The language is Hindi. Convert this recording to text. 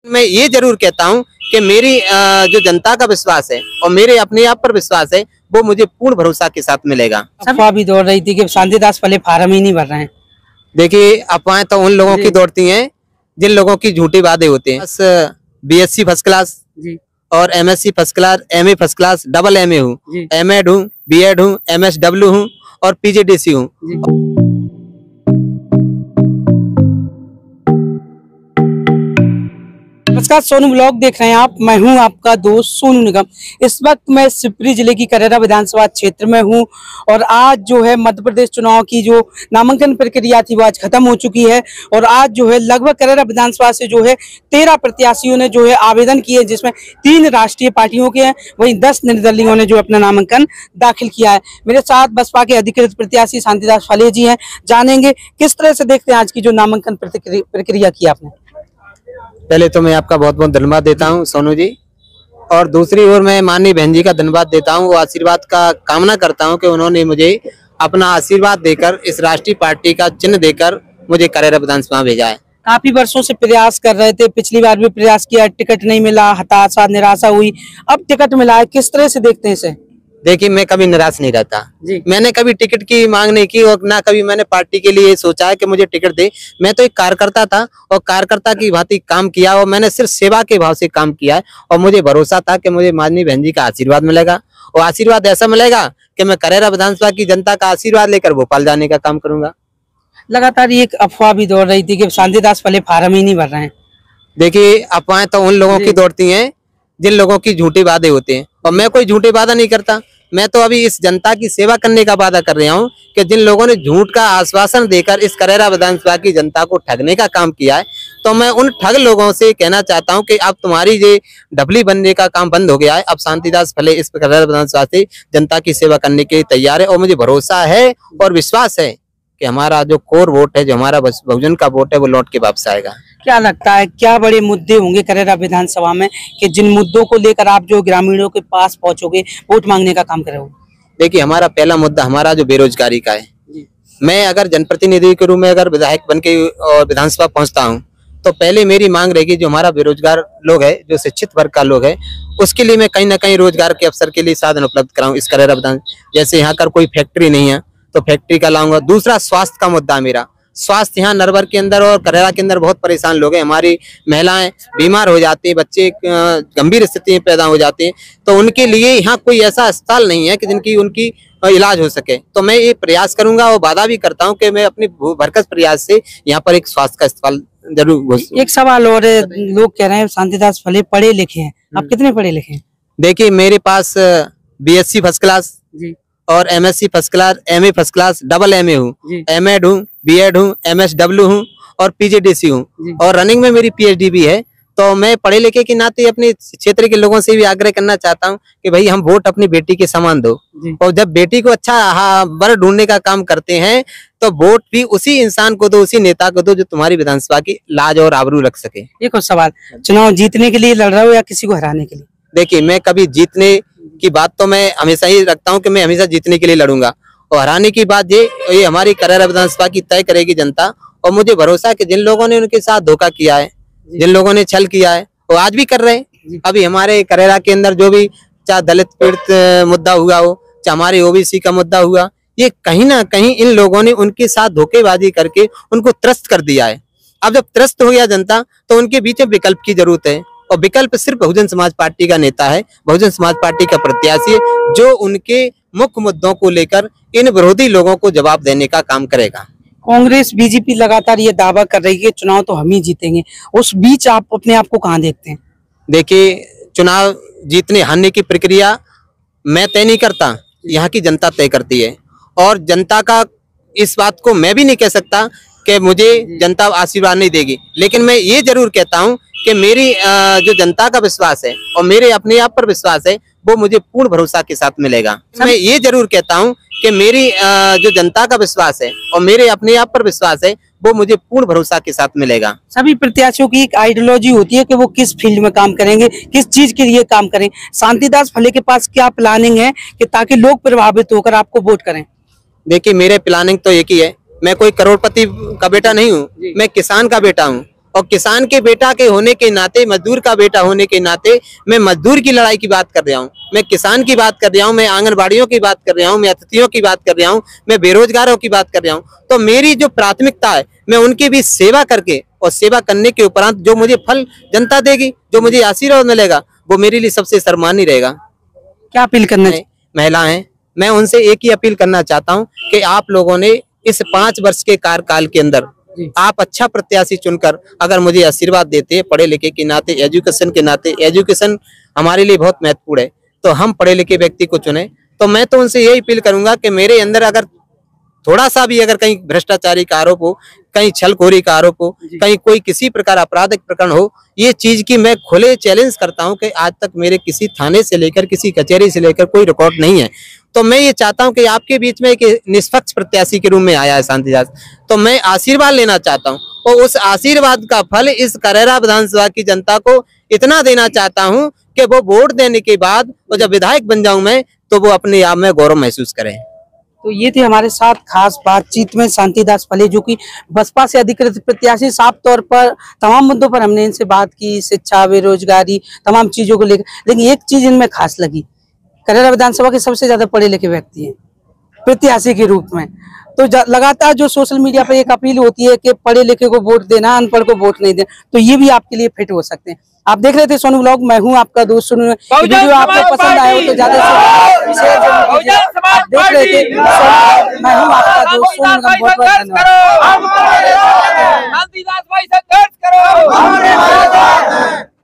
मैं ये जरूर कहता हूं कि मेरी जो जनता का विश्वास है और मेरे अपने आप पर विश्वास है वो मुझे पूर्ण भरोसा के साथ मिलेगा। अफवाह भी दौड़ रही थी कि शांतिदास फले फार्म ही नहीं भर रहे हैं। देखिए, अफवाहें तो उन लोगों की दौड़ती हैं जिन लोगों की झूठी वादे होते हैं। बस बीएससी फर्स्ट क्लास और MSc first class, MA first class, double MA हूँ, एमएड हूँ, बीएड हूँ, एमएसडब्ल्यू हूँ और पीजीडीसी हूँ। नमस्कार, सोनू ब्लॉग देख रहे हैं आप। मैं हूं आपका दोस्त सोनू निगम। इस वक्त मैं शिवपुरी जिले की करेरा विधानसभा क्षेत्र में हूं और आज जो है मध्य प्रदेश चुनाव की जो नामांकन प्रक्रिया थी वो आज खत्म हो चुकी है और आज जो है लगभग करेरा विधानसभा से जो है 13 प्रत्याशियों ने जो है आवेदन किए, जिसमें 3 राष्ट्रीय पार्टियों के हैं, वहीं 10 निर्दलीयों ने जो अपना नामांकन दाखिल किया है। मेरे साथ बसपा के अधिकृत प्रत्याशी शांतिदास फले जी हैं। जानेंगे किस तरह से देखते हैं आज की जो नामांकन प्रक्रिया की आपने। पहले तो मैं आपका बहुत बहुत धन्यवाद देता हूं सोनू जी, और दूसरी ओर मैं माननीय बहन जी का धन्यवाद देता हूं। वो आशीर्वाद का कामना करता हूं कि उन्होंने मुझे अपना आशीर्वाद देकर इस राष्ट्रीय पार्टी का चिन्ह देकर मुझे करेरा विधानसभा भेजा है। काफी वर्षों से प्रयास कर रहे थे, पिछली बार भी प्रयास किया, टिकट नहीं मिला, हताशा निराशा हुई, अब टिकट मिला है। किस तरह से देखते हैं इसे? देखिए, मैं कभी निराश नहीं रहता। मैंने कभी टिकट की मांग नहीं की और ना कभी मैंने पार्टी के लिए सोचा है कि मुझे टिकट दे। मैं तो एक कार्यकर्ता था और कार्यकर्ता की भांति काम किया और मैंने सिर्फ सेवा के भाव से काम किया है और मुझे भरोसा था कि मुझे माननीय बहन जी का आशीर्वाद मिलेगा और आशीर्वाद ऐसा मिलेगा कि मैं करेरा विधानसभा की जनता का आशीर्वाद लेकर भोपाल जाने का काम करूंगा। लगातार एक अफवाह भी दौड़ रही थी कि शांतिदास फले फार्म ही नहीं भर रहे हैं। देखिए, अफवाहें तो उन लोगों की दौड़ती हैं जिन लोगों की झूठे वादे होते हैं और मैं कोई झूठे वादा नहीं करता। मैं तो अभी इस जनता की सेवा करने का वादा कर रहा हूं कि जिन लोगों ने झूठ का आश्वासन देकर इस करेरा विधानसभा की जनता को ठगने का काम किया है, तो मैं उन ठग लोगों से कहना चाहता हूं कि अब तुम्हारी ये ढबली बनने का काम बंद हो गया है। अब शांतिदास फले इस करेरा विधानसभा से जनता की सेवा करने के लिए तैयार है और मुझे भरोसा है और विश्वास है कि हमारा जो कोर वोट है, जो हमारा बहुजन का वोट है, वो लौट के वापस आएगा। क्या लगता है क्या बड़े मुद्दे होंगे करेरा विधानसभा में कि जिन मुद्दों को लेकर आप जो ग्रामीणों के पास पहुंचोगे, वोट मांगने का काम करोगे? देखिए, हमारा पहला मुद्दा हमारा जो बेरोजगारी का है। मैं अगर जनप्रतिनिधि के रूप में अगर विधायक बन के और विधानसभा पहुंचता हूं तो पहले मेरी मांग रहेगी जो हमारा बेरोजगार लोग है, जो शिक्षित वर्ग का लोग है, उसके लिए मैं कहीं ना कहीं रोजगार के अवसर के लिए साधन उपलब्ध कराऊं इस करेरा विधान। जैसे यहाँ कर कोई फैक्ट्री नहीं है तो फैक्ट्री का लाऊंगा। दूसरा, स्वास्थ्य का मुद्दा मेरा। स्वास्थ्य यहाँ नरवर के अंदर और करेरा के अंदर बहुत परेशान लोग हैं। हमारी महिलाएं बीमार हो जाती हैं, बच्चे गंभीर स्थिति में पैदा हो जाते हैं, तो उनके लिए यहाँ कोई ऐसा अस्पताल नहीं है कि जिनकी उनकी इलाज हो सके। तो मैं ये प्रयास करूंगा और वादा भी करता हूं कि मैं अपने भरकस प्रयास से यहाँ पर एक स्वास्थ्य का अस्पताल जरूर। एक सवाल और, लोग कह रहे हैं शांतिदास फले पढ़े लिखे हैं, आप कितने पढ़े लिखे हैं? देखिए, मेरे पास बीएससी फर्स्ट क्लास और MSc first class, MA first class, double MA हूँ, एमएड हूँ, बीएड हूँ, एमएसडब्ल्यू हूँ और पीजीडीसी हूँ और रनिंग में मेरी पीएचडी भी है। तो मैं पढ़े लिखे के नाते अपने क्षेत्र के लोगों से भी आग्रह करना चाहता हूँ कि भाई हम वोट अपनी बेटी के समान दो और जब बेटी को अच्छा वर ढूंढने का काम करते हैं तो वोट भी उसी इंसान को दो, उसी नेता को दो जो तुम्हारी विधानसभा की लाज और आबरू रख सके। एक और सवाल, चुनाव जीतने के लिए लड़ रहे हो या किसी को हराने के लिए? देखिए, मैं कभी जीतने की बात तो मैं हमेशा ही रखता हूं कि मैं हमेशा जीतने के लिए लड़ूंगा और हराने की बात ये हमारी करेरा विधानसभा की तय करेगी जनता। और मुझे भरोसा है कि जिन लोगों ने उनके साथ धोखा किया है, जिन लोगों ने छल किया है, वो आज भी कर रहे हैं। अभी हमारे करेरा के अंदर जो भी चाहे दलित पीड़ित मुद्दा हुआ हो, चाहे हमारे ओबीसी का मुद्दा हुआ, ये कहीं ना कहीं इन लोगों ने उनके साथ धोखेबाजी करके उनको त्रस्त कर दिया है। अब जब त्रस्त हो गया जनता तो उनके बीच में विकल्प की जरूरत है और विकल्प सिर्फ बहुजन समाज पार्टी का नेता है, बहुजन समाज पार्टी का प्रत्याशी है, जो उनके मुख्य मुद्दों को लेकर इन विरोधी लोगों को जवाब देने का काम करेगा। कांग्रेस बीजेपी लगातार ये दावा कर रही है चुनाव तो हम ही जीतेंगे, उस बीच आप अपने आप को कहां देखते हैं? देखिए, चुनाव जीतने हारने की प्रक्रिया मैं तय नहीं करता, यहाँ की जनता तय करती है और जनता का इस बात को मैं भी नहीं कह सकता कि मुझे जनता आशीर्वाद नहीं देगी, लेकिन मैं ये जरूर कहता हूँ कि मेरी जो जनता का विश्वास है और मेरे अपने आप पर विश्वास है वो मुझे पूर्ण भरोसा के साथ मिलेगा। मैं ये जरूर कहता हूँ कि मेरी जो जनता का विश्वास है और मेरे अपने आप पर विश्वास है वो मुझे पूर्ण भरोसा के साथ मिलेगा। सभी प्रत्याशियों की एक आइडियोलॉजी होती है कि वो किस फील्ड में काम करेंगे, किस चीज के लिए काम करें। शांतिदास फले के पास क्या प्लानिंग है कि ताकि लोग प्रभावित होकर आपको वोट करें? देखिए, मेरे प्लानिंग तो एक ही है, मैं कोई करोड़पति का बेटा नहीं हूँ, मैं किसान का बेटा हूँ और किसान के बेटा के होने के नाते, मजदूर का बेटा होने के नाते मैं मजदूर की लड़ाई की बात कर रहा हूँ, मैं किसान की बात कर रहा हूँ, मैं आंगनबाड़ियों की बात कर रहा हूँ, मैं अतिथियों की बात कर रहा हूँ, मैं बेरोजगारों की बात कर रहा हूँ। तो मेरी जो प्राथमिकता है, मैं उनकी भी सेवा करके और सेवा करने के उपरांत जो मुझे फल जनता देगी, जो मुझे आशीर्वाद मिलेगा, वो मेरे लिए सबसे सम्मानीय रहेगा। क्या अपील करना चाहिए? महिलाएं, मैं उनसे एक ही अपील करना चाहता हूं कि आप लोगों ने इस 5 वर्ष के कार्यकाल के अंदर आप अच्छा प्रत्याशी चुनकर अगर मुझे आशीर्वाद देते, पढ़े लिखे के नाते, एजुकेशन के नाते, एजुकेशन हमारे लिए बहुत महत्वपूर्ण है, तो हम पढ़े लिखे व्यक्ति को चुने। तो मैं तो उनसे यही अपील करूंगा कि मेरे अंदर अगर थोड़ा सा भी अगर कहीं भ्रष्टाचारी का आरोप हो, कहीं छलखोरी का आरोप हो, कहीं कोई किसी प्रकार आपराधिक प्रकरण हो, ये चीज की मैं खुले चैलेंज करता हूं कि आज तक मेरे किसी थाने से लेकर किसी कचहरी से लेकर कोई रिकॉर्ड नहीं है। तो मैं ये चाहता हूं कि आपके बीच में एक निष्पक्ष प्रत्याशी के रूप में आया है शांतिदास, तो मैं आशीर्वाद लेना चाहता हूं और उस आशीर्वाद का फल इस करेरा विधानसभा की जनता को इतना देना चाहता हूं कि वो वोट देने के बाद और जब विधायक बन जाऊं मैं, तो वो अपने आप में गौरव महसूस करें। तो ये थे हमारे साथ खास बातचीत में शांतिदास फले, जो कि बसपा से अधिकृत प्रत्याशी। साफ तौर पर तमाम मुद्दों पर हमने इनसे बात की, शिक्षा, बेरोजगारी, तमाम चीजों को लेकर, लेकिन एक चीज इनमें खास लगी, करेरा विधानसभा के सबसे ज्यादा पढ़े लिखे व्यक्ति हैं प्रत्याशी के रूप में। तो लगातार जो सोशल मीडिया पर एक अपील होती है कि पढ़े लिखे को वोट देना, अनपढ़ को वोट नहीं देना, तो ये भी आपके लिए फिट हो सकते हैं। आप देख रहे थे सोनू व्लॉग, मैं हूं आपका दोस्त सोनू। वीडियो आपको पसंद आया हो तो ज्यादा से शेयर जरूर कीजिए। आप देख रहे थे मैं हूं आपका दोस्त सोनू। बहुत बहुत धन्यवाद।